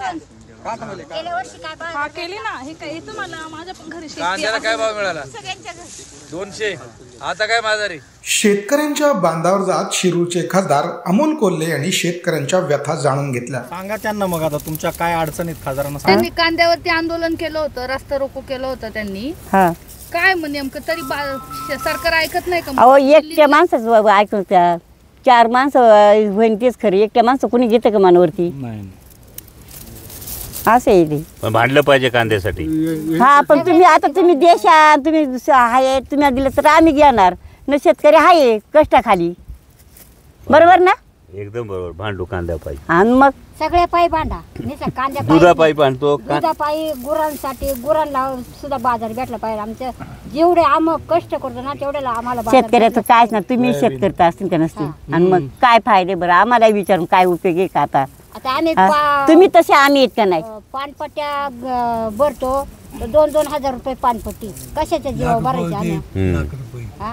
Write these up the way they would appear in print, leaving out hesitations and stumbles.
गेल्या वर्षी काय भाव हा केली ना हे काय येतं मला माझ्या पण घरी शेती कांद्याला काय भाव मिळाला? सगळ्यांच्या घरी 200. आता काय बाजारी? शेतकऱ्यांच्या बांधावर जात शिरूरचे खासदार अमोल कोल्हे यांनी शेतकऱ्यांच्या व्यथा जाणून घेतल्या. सांगा त्यांना मग आता तुमच्या काय अडचणीत खासदारांना त्यांनी कांद्यावरती आंदोलन केलं होतं, रस्ता रोको केलं होतं त्यांनी. काय म्हणजे नेमकं तरी सरकार ऐकत नाही का? अहो एकट्या माणसाच ऐकून त्या 4 माणसं होईन तेच खरी, एकट्या माणसं कुणी घेतं का मनावरती? नाही असं आहे ते. पण भांडलं पाहिजे कांद्यासाठी. हा पण तुम्ही आता तुम्ही देशात तुम्ही आहे तुम्ही दिलं तर आम्ही घेणार न, शेतकरी आहे कष्टाखाली, बरोबर ना? एकदम बरोबर, भांडू कांद्या पाहिजे. आणि मग सगळ्या पायी भांडा निसा कांद्या दुधापायी भांडतो. दुधापायी गुरांसाठी गुरांना सुद्धा बाजार भेटला पाहिजे. आमच्या जेवढे आम्ही कष्ट करतो ना तेवढ्याला आम्हाला बाजार शेतकऱ्याचं कायच ना, तुम्ही शेतकरी असतील का नसतील आणि मग काय फायदे बरं आम्हाला विचारून काय उपयोग आहे का? आता आता आम्ही तुम्ही तसे आम्ही येत का नाही? पानपट्ट्या भरतो तर 2-2 हजार रुपये पानपट्टी, कशाच्या जीवावर भरायचे आम्ही? हा?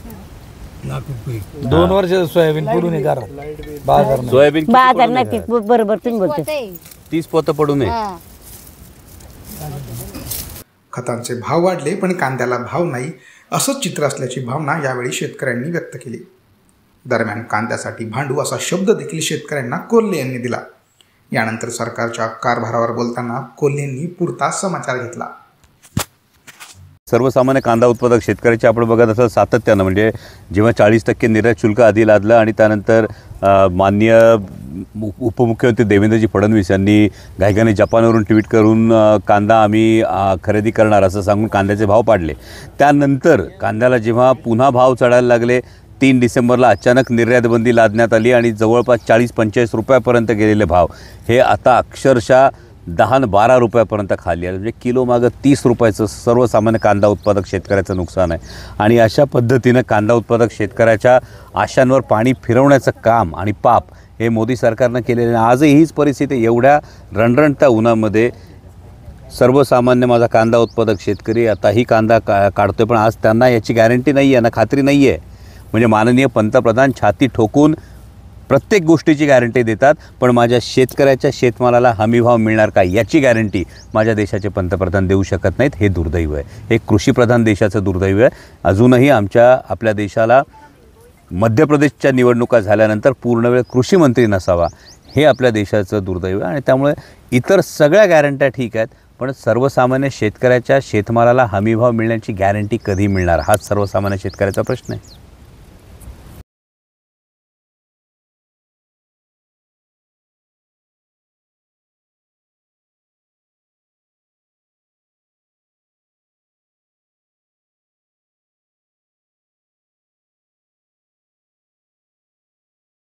2 वर्ष सोयाबीन पुरून बाजार सोयाबीन बाजार नाही बरोबर तुम्ही बोलतो. 30 पोतं पडू नये. हा. खतांचे भाव वाढले पण कांद्याला भाव नाही असंच चित्र असल्याची भावना यावेळी शेतकऱ्यांनी व्यक्त केली. दरम्यान कांद्यासाठी भांडू असा शब्द देखील शेतकऱ्यांना कोल्हे यांनी दिला. यानंतर सरकारच्या कारभारावर बोलताना कोल्हेंनी पुरता समाचार घेतला. सर्वसामान्य कांदा उत्पादक शेतकऱ्याचे आपण बघत असाल सातत्यानं, म्हणजे जेव्हा 40% निर्यात शुल्क आधी लादलं आणि त्यानंतर माननीय उपमुख्यमंत्री देवेंद्रजी फडणवीस यांनी घाईघाईने जपानवरून ट्विट करून कांदा आम्ही खरेदी करणार असं सांगून कांद्याचे भाव पाडले. त्यानंतर कांद्याला जेव्हा पुन्हा भाव चढायला लागले 3 डिसेंबरला अचानक निर्यात बंदी लादण्यात आली आणि जवळपास 40-45 रुपयापर्यंत गेलेले भाव हे आता अक्षरशः 10-12 रुपयापर्यंत खाली आले. म्हणजे किलो मागं 30 रुपयाचं सर्वसामान्य कांदा उत्पादक शेतकऱ्याचं नुकसान आहे. आणि अशा पद्धतीनं कांदा उत्पादक शेतकऱ्याच्या आशांवर पाणी फिरवण्याचं काम आणि पाप हे मोदी सरकारनं केलेलं आहे. आजही हीच परिस्थिती, एवढ्या रणरणत्या उन्हामध्ये सर्वसामान्य माझा कांदा उत्पादक शेतकरी आताही कांदा काढतोय, पण आज त्यांना याची गॅरंटी नाही आहे ना, खात्री नाही आहे. म्हणजे माननीय पंतप्रधान छाती ठोकून प्रत्येक गोष्टीची गॅरंटी देतात, पण माझ्या शेतकऱ्याच्या शेतमालाला हमीभाव मिळणार का याची गॅरंटी माझ्या देशाचे पंतप्रधान देऊ शकत नाहीत. हे दुर्दैव आहे, हे कृषीप्रधान देशाचं दुर्दैव आहे. अजूनही आपल्या देशाला मध्य प्रदेशच्या निवडणुका झाल्यानंतर पूर्णवेळ कृषीमंत्री नसावा, हे आपल्या देशाचं दुर्दैव आहे. आणि त्यामुळे इतर सगळ्या गॅरंट्या ठीक आहेत, पण सर्वसामान्य शेतकऱ्याच्या शेतमालाला हमीभाव मिळण्याची गॅरंटी कधी मिळणार हाच सर्वसामान्य शेतकऱ्याचा प्रश्न आहे.